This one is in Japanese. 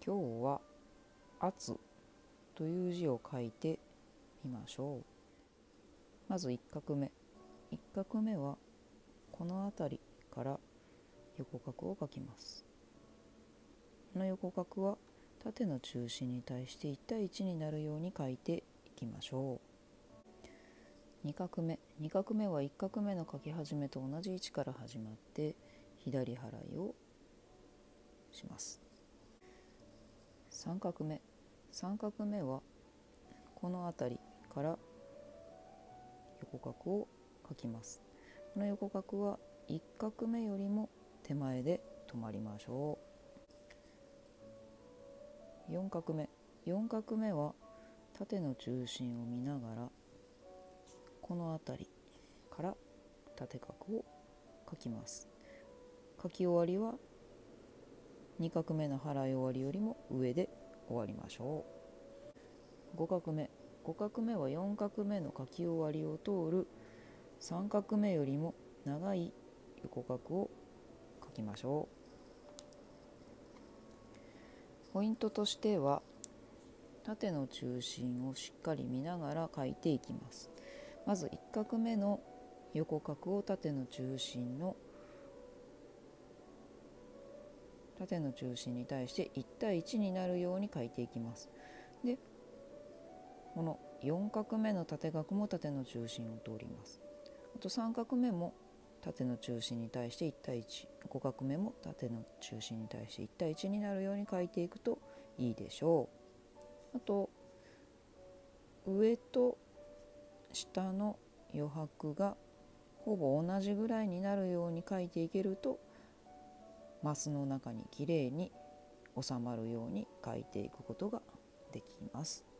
今日は圧という字を書いてみましょう。まず1画目。1画目はこの辺りから横画を書きます。この横画は縦の中心に対して1対1になるように書いていきましょう。2画目。2画目は1画目の書き始めと同じ位置から始まって左払いをします。3画目。3画目はこの辺りから横画を書きます。この横画は1画目よりも手前で止まりましょう。4画目。4画目は縦の中心を見ながらこの辺りから縦画を書きます。書き終わりは2画目の払い終わりよりも上で終わりましょう。5画目。5画目は4画目の書き終わりを通る3画目よりも長い横画を書きましょう。ポイントとしては縦の中心をしっかり見ながら書いていきます。まず1画目の横画を縦の中心に対して1対1になるように書いていきます。で、この4画目の縦画も縦の中心を通ります。あと3画目も縦の中心に対して1対1、5画目も縦の中心に対して1対1になるように書いていくといいでしょう。あと上と下の余白がほぼ同じぐらいになるように書いていけるとマスの中にきれいに収まるように書いていくことができます。